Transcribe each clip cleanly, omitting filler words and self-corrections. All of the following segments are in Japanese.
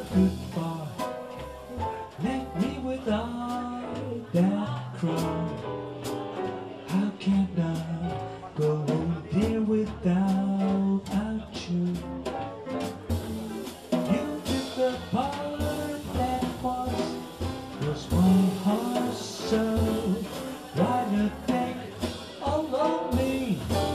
goodbye. Left me without that cry. How can I go on there without you? You took the part that was my heart, so why not take all of me?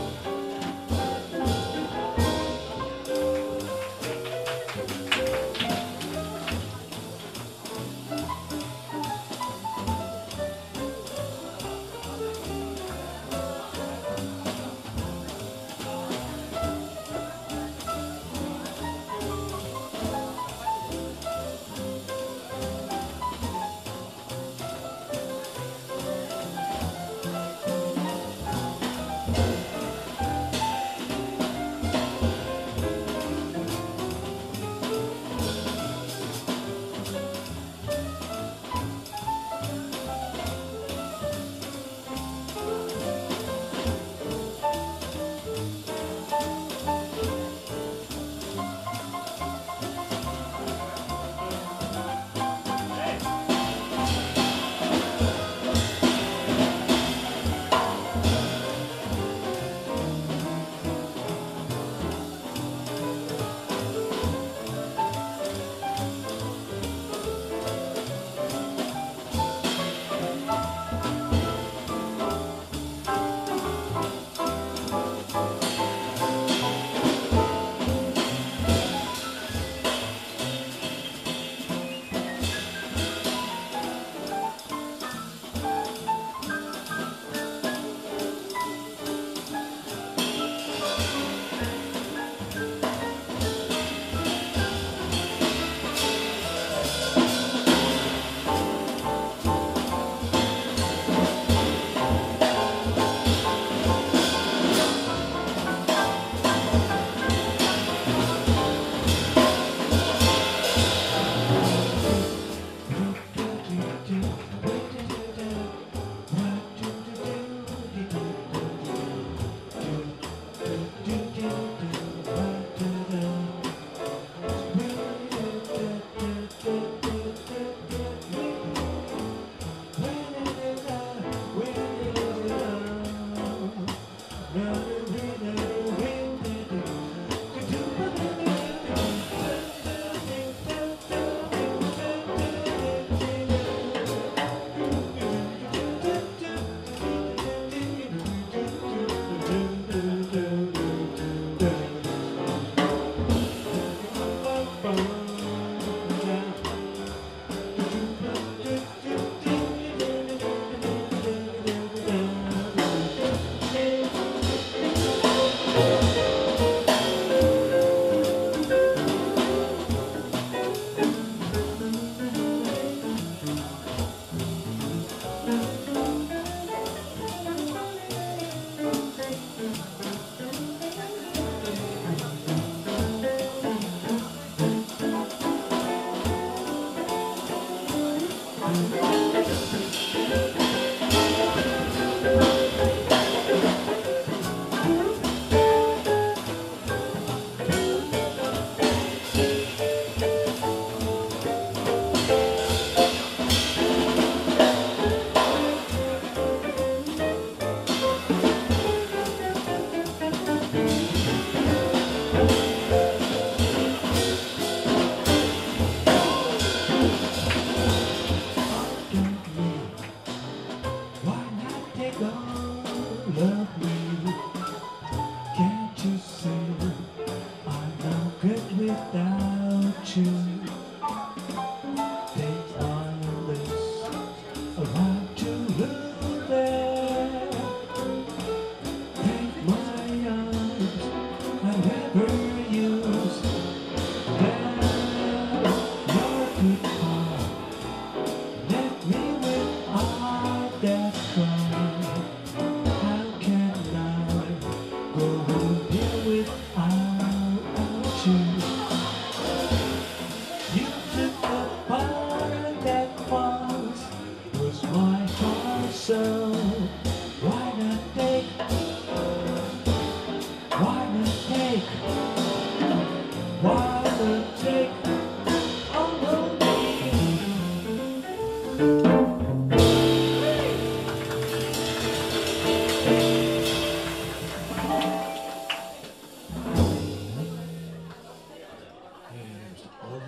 Love me, can't you see I'm no good without you?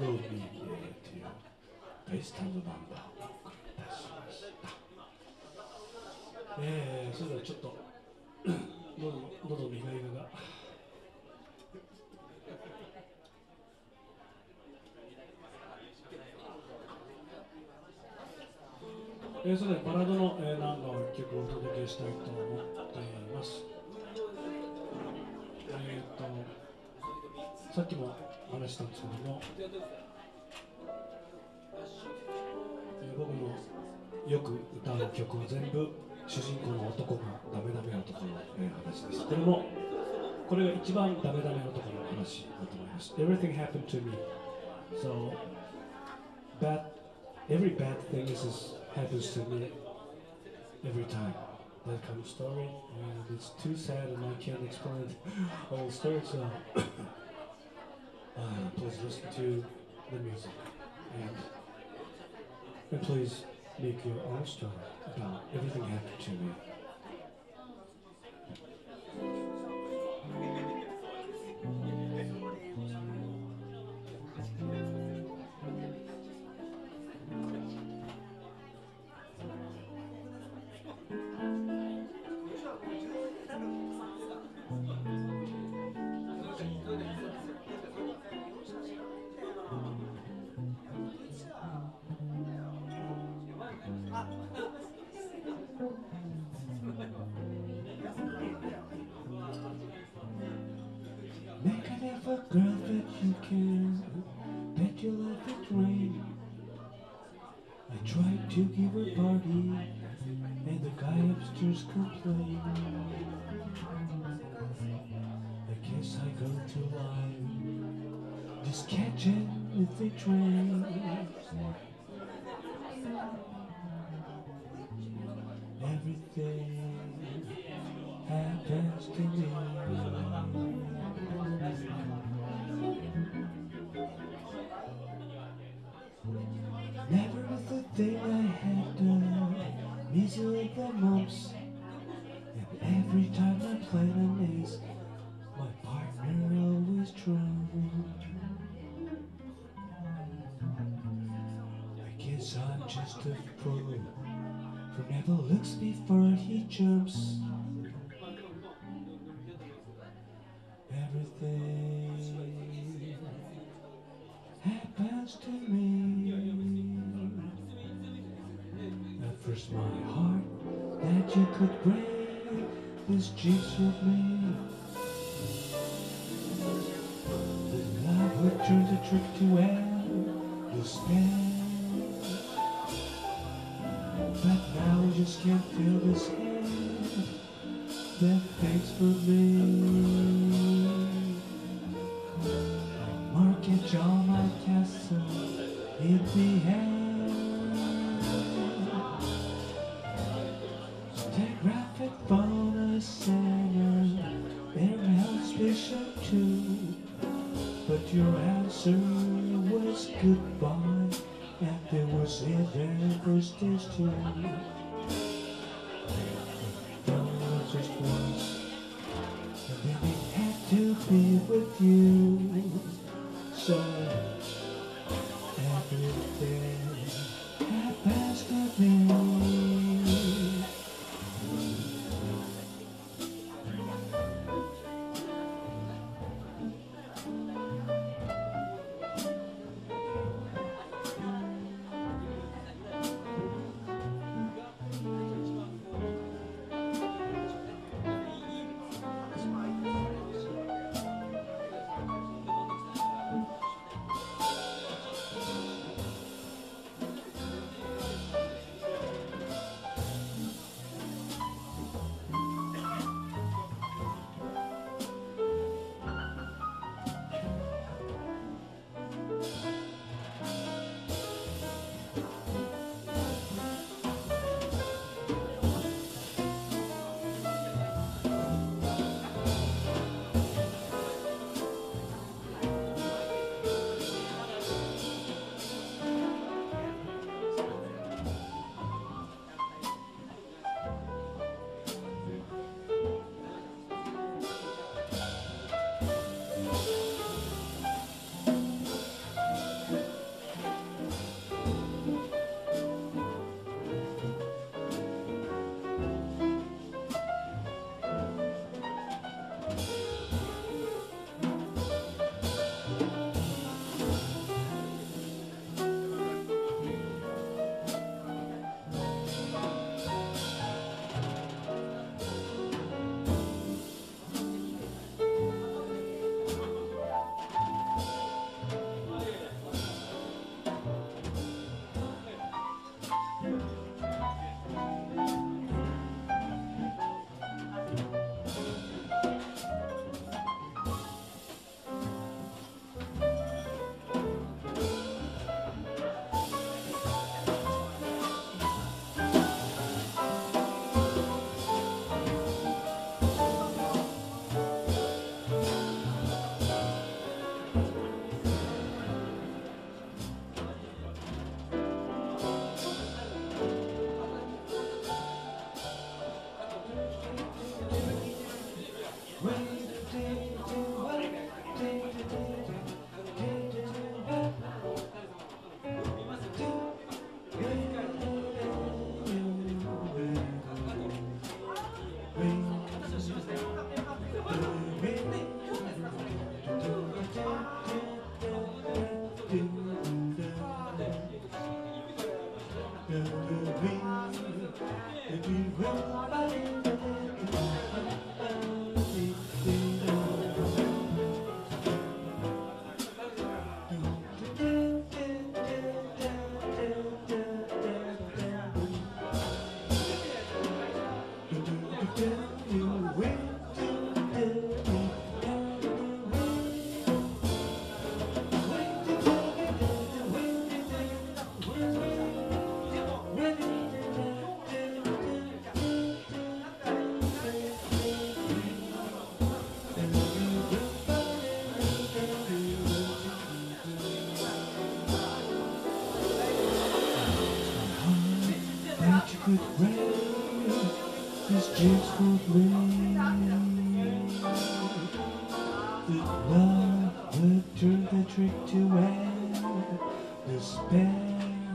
Follow Me というベストナンバーをお送りいたしました。それではちょっと喉のイガイガがそれではバラードの、ナンバーを1曲お届けしたいと思っています。さっきも話したんですけども、僕のよく歌う曲は全部主人公の男がダメダメ男の、話です。これが一番ダメダメ男の話だと思います。Everything happened to me. So every bad thing happens to me every time. That kind of story, and it's too sad, and I can't explain the whole story. So please listen to the music, and please make your own story about everything happened to me. Make it if a girl that you can, bet your life it rain. I tried to give her a party, and the guy upstairs complained. I guess I go through life, just catching with the train. Everything happens to me. Never was the thing I had done, easily the mumps. And every time I played a miss, my partner always drowned. I guess I'm just a fool who never looks before he jumps. Everything happens to me. At first my heart that you could break this jinx with me. Then love would turn the trick to despair. But now I just can't feel this hand that thanks for me. I mortgage all my castle in the air. Graphic bonus and an Archbishop too. But your answer was goodbye, and there was even first stage too. Just once, and then it had to be with you. So everything happens to me. Just for me, the love would turn the trick to end despair.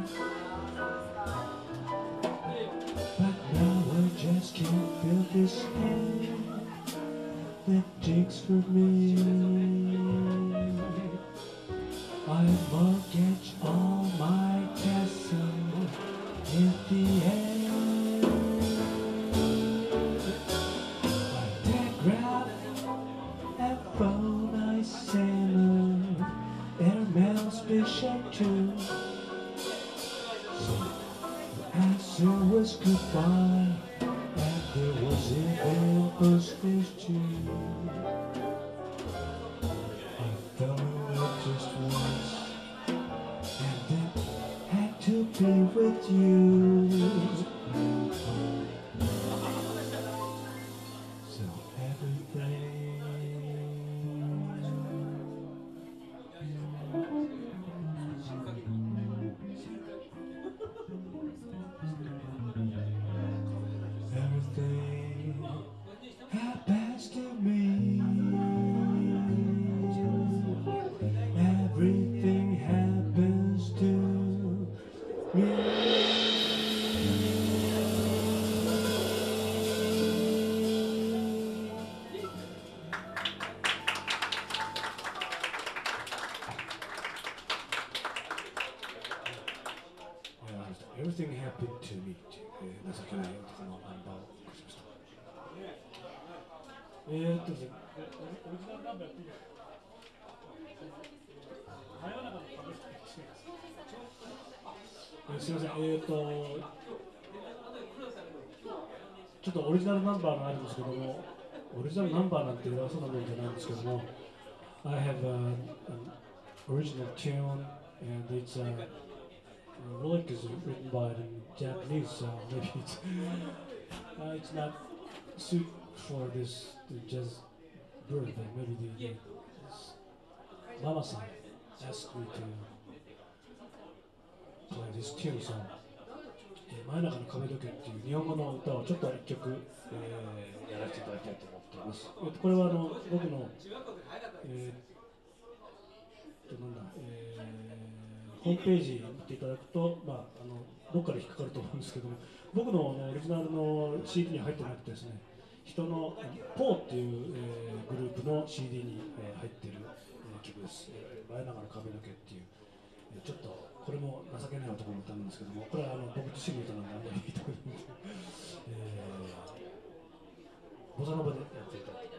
But now I just can't feel this hand that takes for me. I mortgage all my castle at the end. Too. So the answer was goodbye, and there was even postage too. I fell in love just once, and then had to be with you. So everything. Everything happens to me. Everything happens to me. Everything happened to me. 情けない男のナンバーを起こしました。オリジナルナンバーやっていいですか？すみません、ちょっとオリジナルナンバーがあるんですけども、オリジナルナンバーなんて偉そうなもんじゃないんですけども、I have an original tune and it's lyric is written by in Japanese, so maybe it's not suit for this jazz bird, but maybe the Mama-san asked me to play this tune, so 真夜中の髪の毛っていう日本語の歌をちょっと一曲、やらせていただきたいと思っています。これは僕のホームページ見ていただくと、どっかで引っかかると思うんですけども、僕のオリジナルの CD に入ってなくてですね、人のポーっていう、グループの CD に、入っている、曲です。真夜中の髪の毛っていう、ちょっとこれも情けない男の歌なんですけども、これは僕自身の歌なんであんまりいいと思います。ボサノバでやっていただきます。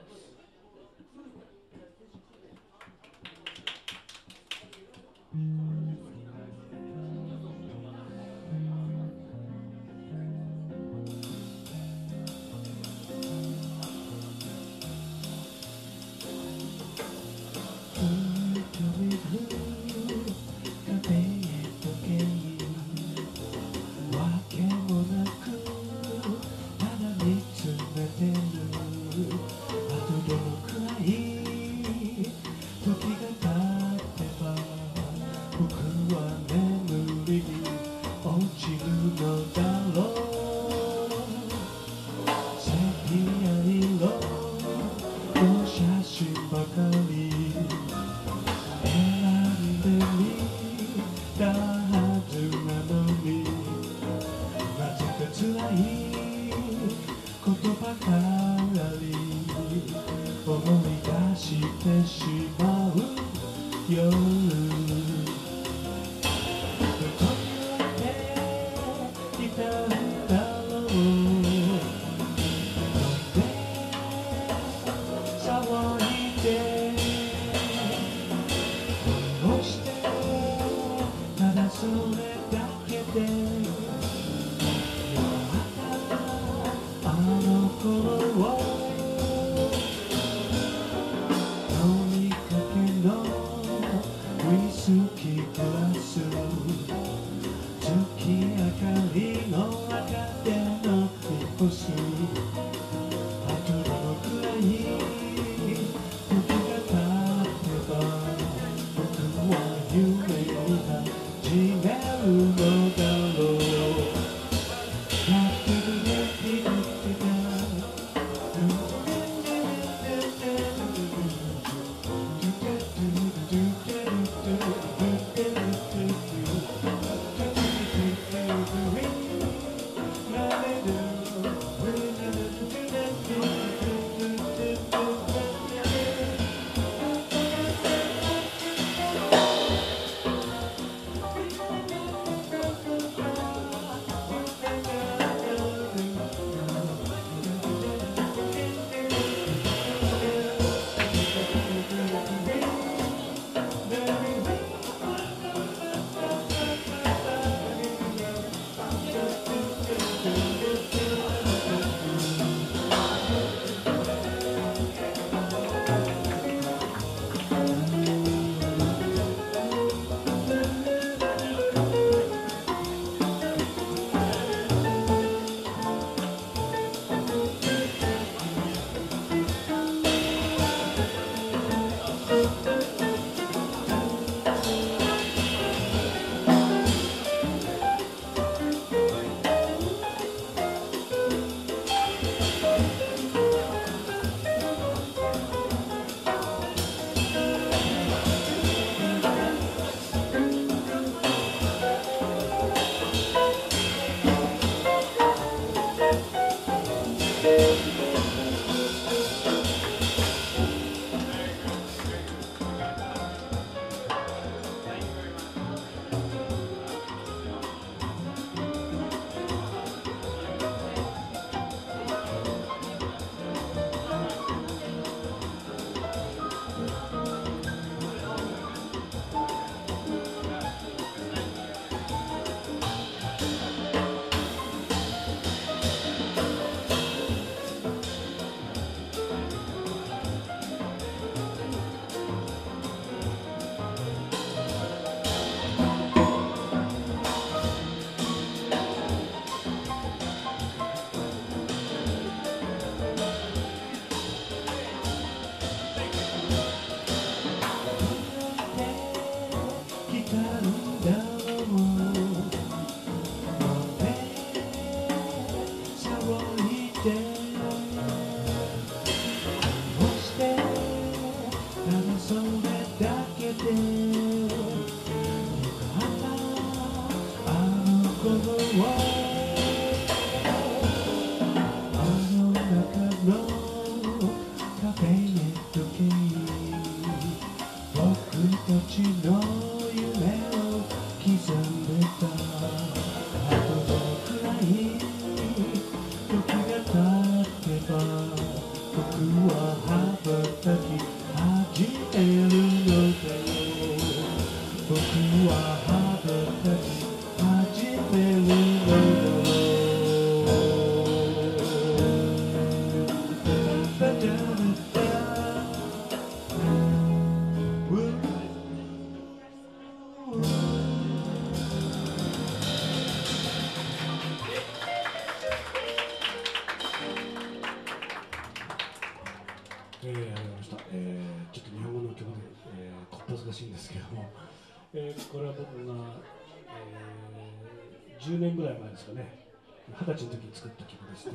ありがとうございました。ちょっと日本語の曲で、こっぱずかしいんですけども、これは僕が、10年ぐらい前ですかね、20歳の時に作った曲でして、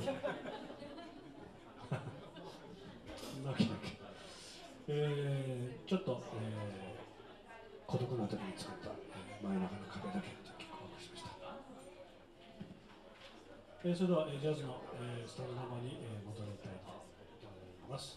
そんなわけだっけ、ちょっと、孤独な時に作った、真夜中の壁だけという曲をお送りしました。それでは、ジャズの、スタンドナンバーに、戻りたいと思います。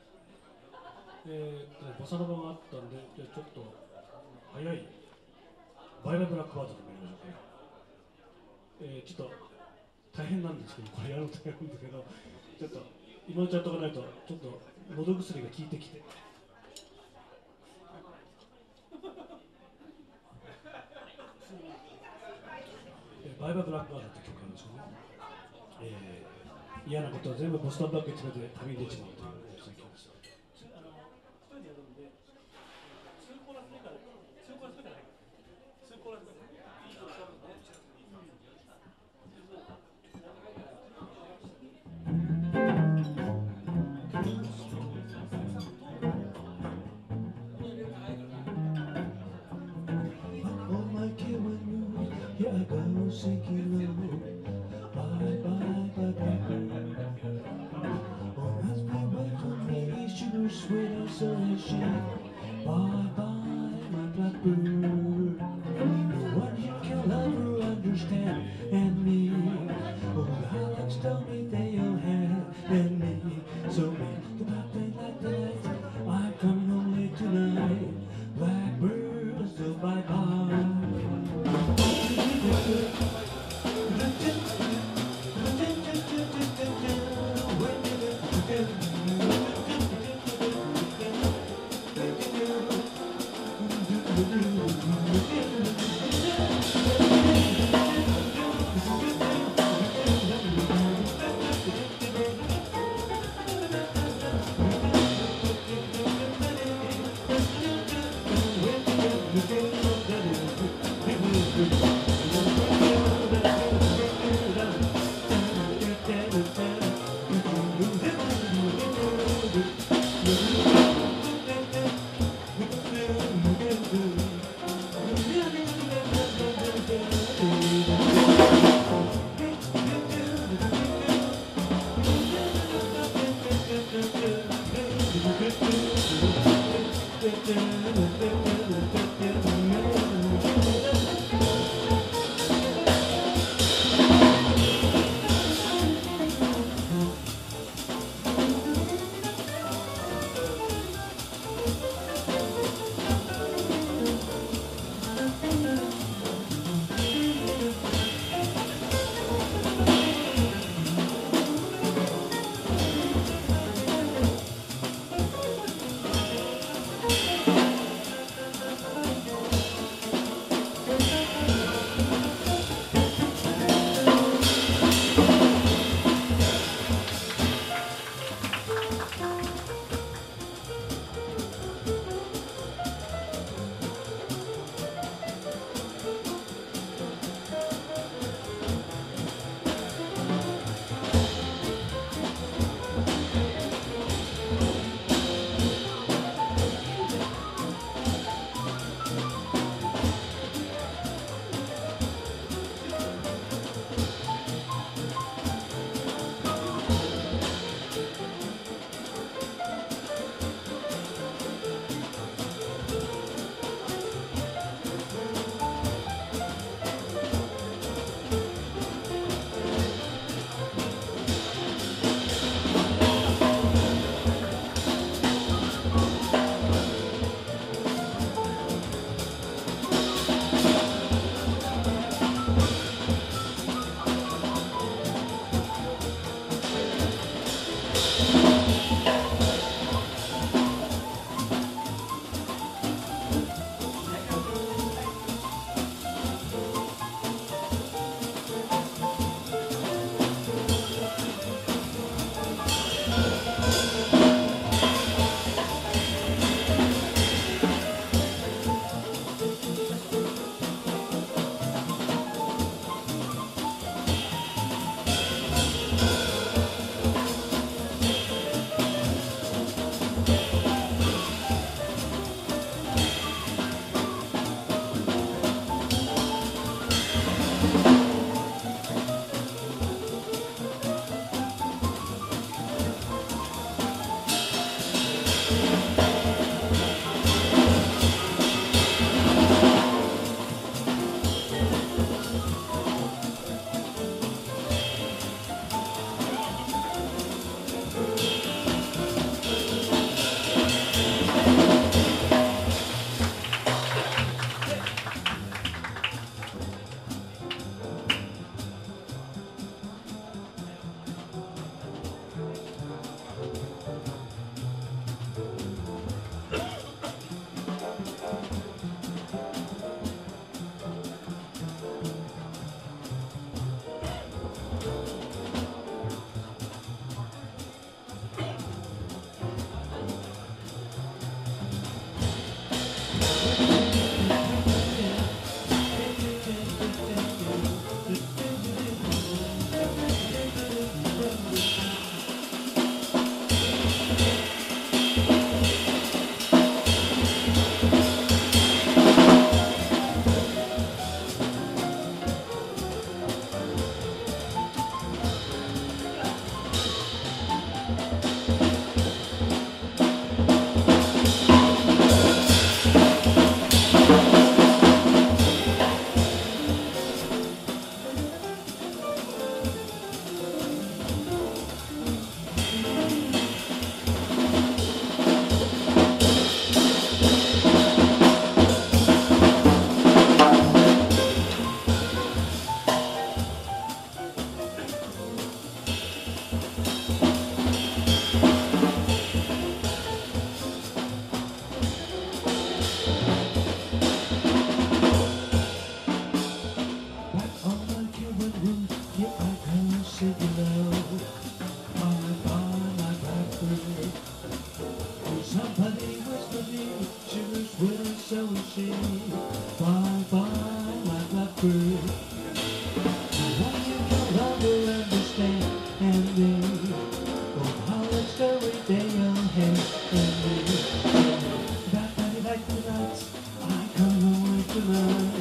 ボサノバがあったんで、ちょっと早いバイラブラックワードでもやりましょうかね。ちょっと大変なんですけど、これやろうとやるんだけど、ちょっと今のうちやっとかないと、ちょっと喉薬が効いてきて。バイバブラックワードって曲なんですけどね、嫌なことを全部ボストンバッグに詰めて旅に出ちまうという最強です。Bye bye, my blackbird. No one here can ever understand and me. Oh, the highlights tell me they all have and me. So make the birthday like the lights. I'm coming home late tonight. Blackbird, so bye bye.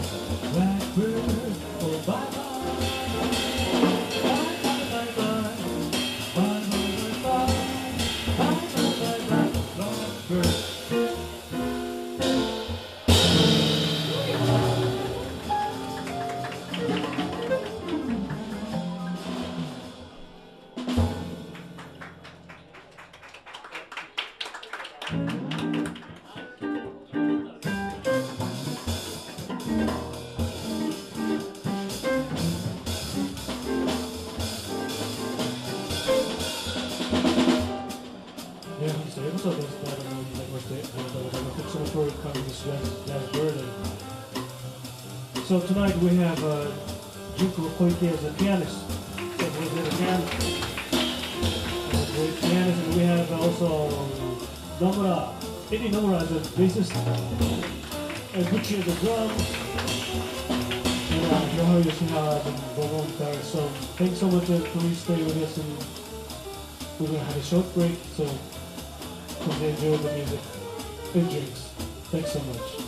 Blackbird, oh bye bye. Bye bye bye bye. Bye bye bye bye. Bye bye bye bye. Blackbird. So tonight we have Junko Koike as a pianist. So he's a pianist. Great pianist, and we have also Nomura, Eddie Nomura as a bassist, and Gucci as the drums, and Yohei Yoshihara as the vocal guitar. So thanks so much, please stay with us, and we're going to have a short break, so please enjoy the music and drinks. Thanks so much.